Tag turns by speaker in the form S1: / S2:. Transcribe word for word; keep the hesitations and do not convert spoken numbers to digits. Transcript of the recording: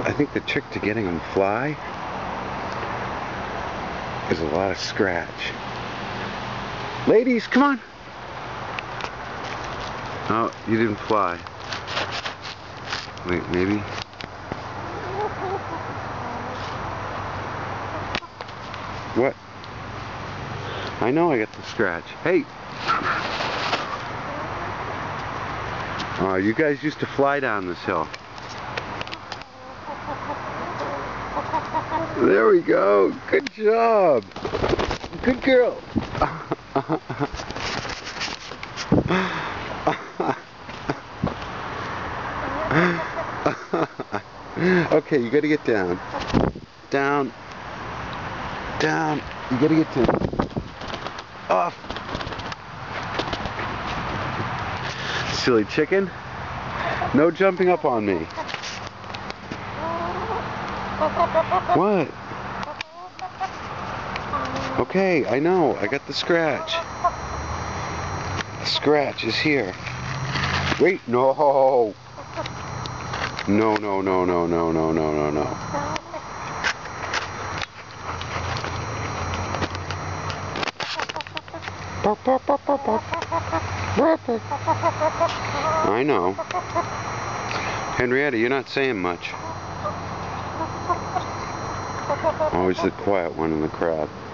S1: I think the trick to getting them to fly is a lot of scratch. Ladies, come on! Oh, you didn't fly. Wait, maybe? What? I know I got the scratch. Hey! Oh, you guys used to fly down this hill. There we go. Good job. Good girl. Okay, you gotta get down. Down. Down. You gotta get down. Off. Silly chicken. No jumping up on me. What? Okay, I know. I got the scratch. The scratch is here. Wait, no. No, no, no, no, no, no, no, no, no. I know. Henrietta, you're not saying much. Always the quiet one in the crowd.